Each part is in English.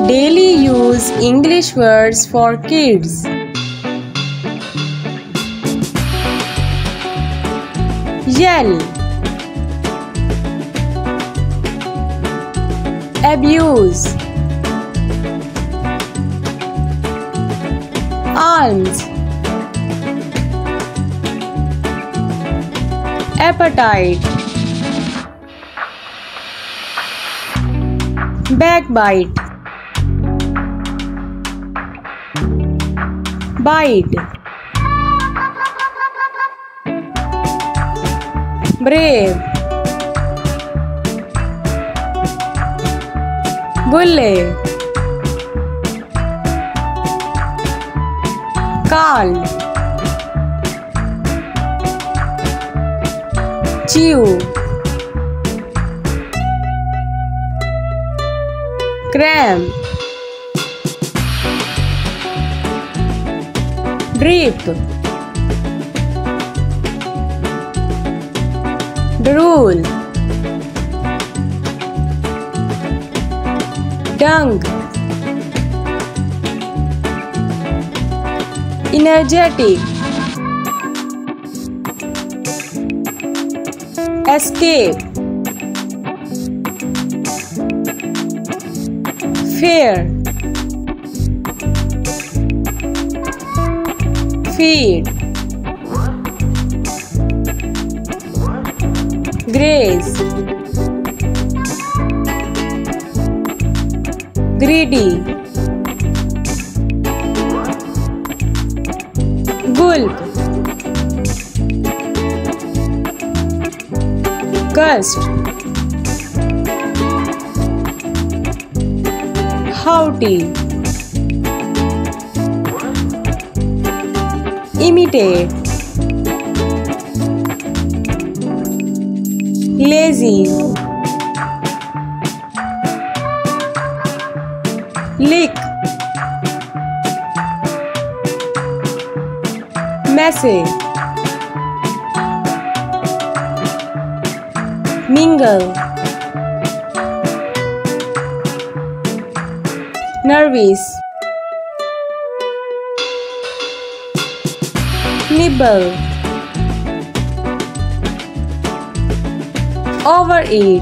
Daily use English words for kids. Yell, abuse, alms, appetite, backbite, bite, brave, bully, calm, chew, cram, drip, drool, dung, energetic, escape, fair, feed, graze, greedy, gulp, gust, haughty, imitate, lazy, lick, messy, mingle, nervous, nibble, overeat,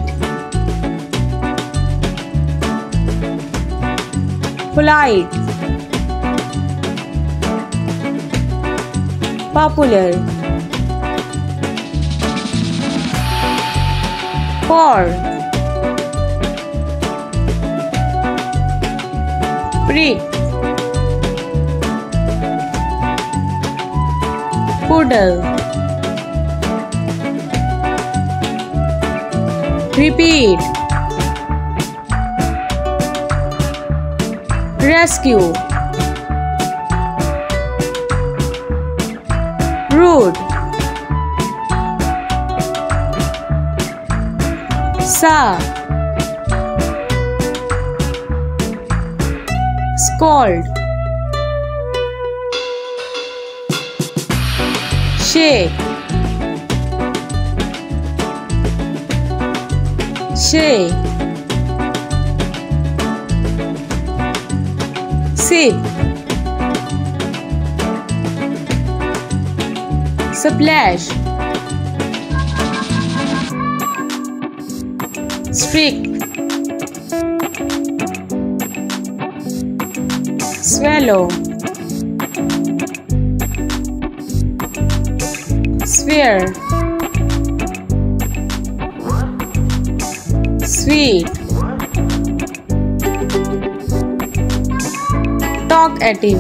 polite, popular, poor, prick, poodle, repeat, rescue, rude, sa, scold, shake, shake, sip, splash, streak, swallow, sphere, sweet, talkative,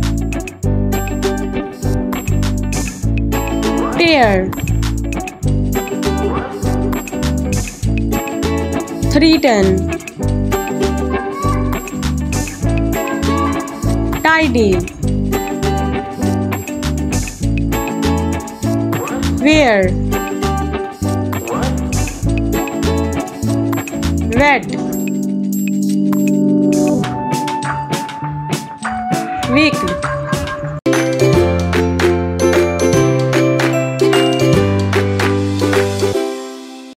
tear, threaten, tidy, wear, wet, weak,